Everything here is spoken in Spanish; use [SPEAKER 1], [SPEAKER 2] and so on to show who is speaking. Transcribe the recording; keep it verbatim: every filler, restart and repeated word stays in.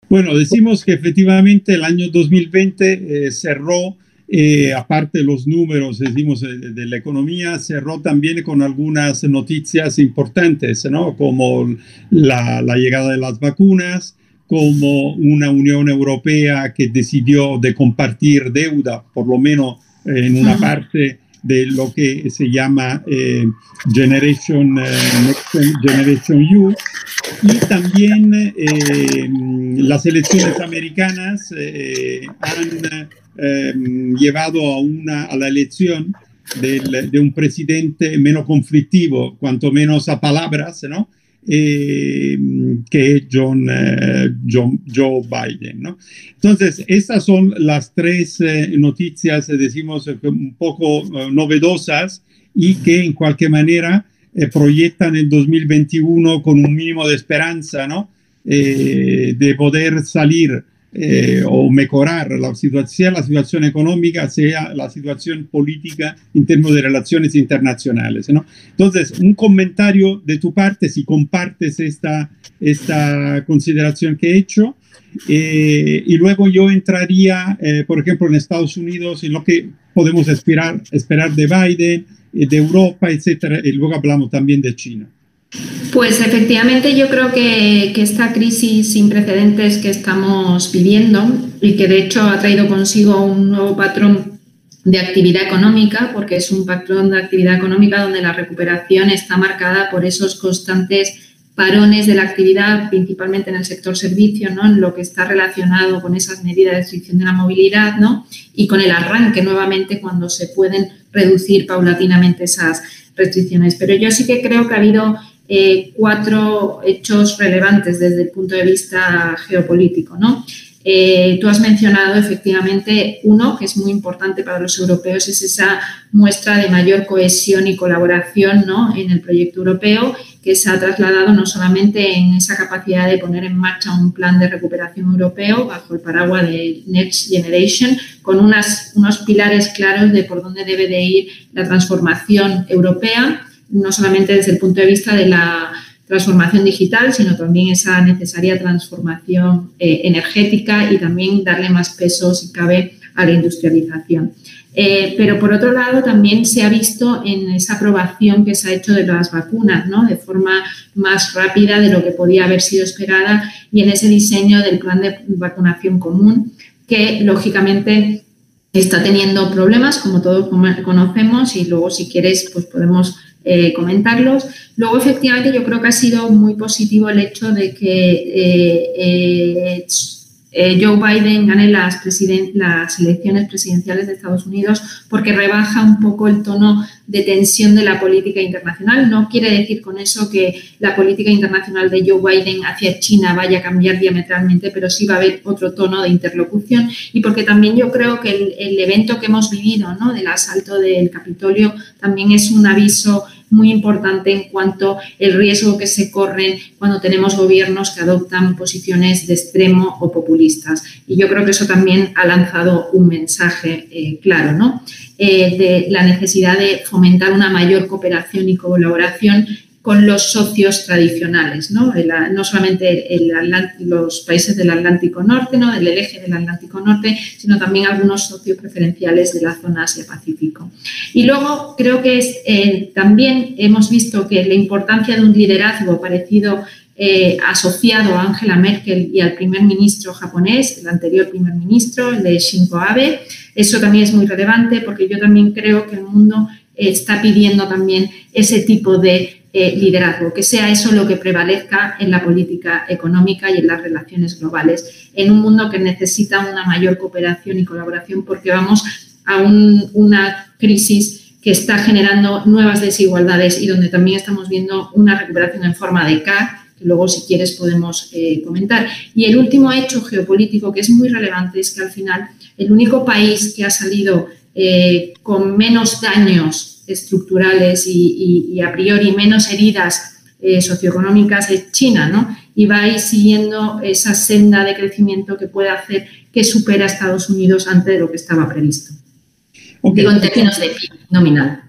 [SPEAKER 1] Bueno, decimos que efectivamente el año dos mil veinte eh, cerró, eh, aparte de los números, decimos, de, de la economía, cerró también con algunas noticias importantes, ¿no? Como la, la llegada de las vacunas, como una Unión Europea que decidió de compartir deuda, por lo menos eh, en una parte de lo que se llama eh, Generation, eh, Next Generation E U. Y también eh, las elecciones americanas eh, han eh, llevado a, una, a la elección del, de un presidente menos conflictivo, cuanto menos a palabras, ¿no? Eh, que John, eh, John, Joe Biden, ¿no? Entonces, estas son las tres eh, noticias, decimos, un poco eh, novedosas y que en cualquier manera eh, proyectan el dos mil veintiuno con un mínimo de esperanza, ¿no? Eh, de poder salir eh, o mejorar la situación, sea la situación económica, sea la situación política en términos de relaciones internacionales, ¿no? Entonces, un comentario de tu parte, si compartes esta, esta consideración que he hecho, eh, y luego yo entraría, eh, por ejemplo, en Estados Unidos, en lo que podemos esperar, esperar de Biden, de Europa, etcétera, y luego hablamos también de China.
[SPEAKER 2] Pues efectivamente yo creo que, que esta crisis sin precedentes que estamos viviendo y que de hecho ha traído consigo un nuevo patrón de actividad económica, porque es un patrón de actividad económica donde la recuperación está marcada por esos constantes parones de la actividad, principalmente en el sector servicio, ¿no? En lo que está relacionado con esas medidas de restricción de la movilidad, ¿no? Y con el arranque nuevamente cuando se pueden reducir paulatinamente esas restricciones. Pero yo sí que creo que ha habido eh, cuatro hechos relevantes desde el punto de vista geopolítico, ¿no? Eh, tú has mencionado efectivamente uno que es muy importante para los europeos, es esa muestra de mayor cohesión y colaboración, ¿no? En el proyecto europeo, que se ha trasladado no solamente en esa capacidad de poner en marcha un plan de recuperación europeo bajo el paraguas de Next Generation, con unas, unos pilares claros de por dónde debe de ir la transformación europea, no solamente desde el punto de vista de la transformación digital, sino también esa necesaria transformación eh, energética y también darle más peso, si cabe, a la industrialización. Eh, pero, por otro lado, también se ha visto en esa aprobación que se ha hecho de las vacunas, ¿no? De forma más rápida de lo que podía haber sido esperada y en ese diseño del plan de vacunación común que, lógicamente, está teniendo problemas, como todos conocemos, y luego, si quieres, pues podemos eh, comentarlos. Luego, efectivamente, yo creo que ha sido muy positivo el hecho de que eh, eh, eh, Joe Biden gane las, las elecciones presidenciales de Estados Unidos porque rebaja un poco el tono de tensión de la política internacional. No quiere decir con eso que la política internacional de Joe Biden hacia China vaya a cambiar diametralmente, pero sí va a haber otro tono de interlocución y porque también yo creo que el, el evento que hemos vivido, ¿no? Del asalto del Capitolio también es un aviso muy importante en cuanto al riesgo que se corren cuando tenemos gobiernos que adoptan posiciones de extremo o populistas. Y yo creo que eso también ha lanzado un mensaje eh, claro, ¿no? Eh, de la necesidad de fomentar una mayor cooperación y colaboración con los socios tradicionales, ¿no? El, no solamente el, el, los países del Atlántico Norte, ¿no? Del eje del Atlántico Norte, sino también algunos socios preferenciales de la zona Asia-Pacífico. Y luego creo que es, eh, también hemos visto que la importancia de un liderazgo parecido eh, asociado a Angela Merkel y al primer ministro japonés, el anterior primer ministro, el de Shinzo Abe, eso también es muy relevante porque yo también creo que el mundo está pidiendo también ese tipo de eh, liderazgo, que sea eso lo que prevalezca en la política económica y en las relaciones globales, en un mundo que necesita una mayor cooperación y colaboración porque vamos a un, una crisis que está generando nuevas desigualdades y donde también estamos viendo una recuperación en forma de K, que luego, si quieres, podemos eh, comentar. Y el último hecho geopolítico que es muy relevante es que al final el único país que ha salido eh, con menos daños estructurales y, y, y a priori menos heridas eh, socioeconómicas es China, ¿no? Y va a ir siguiendo esa senda de crecimiento que puede hacer que supere a Estados Unidos antes de lo que estaba previsto. Okay. Digo, en términos de P I B nominal.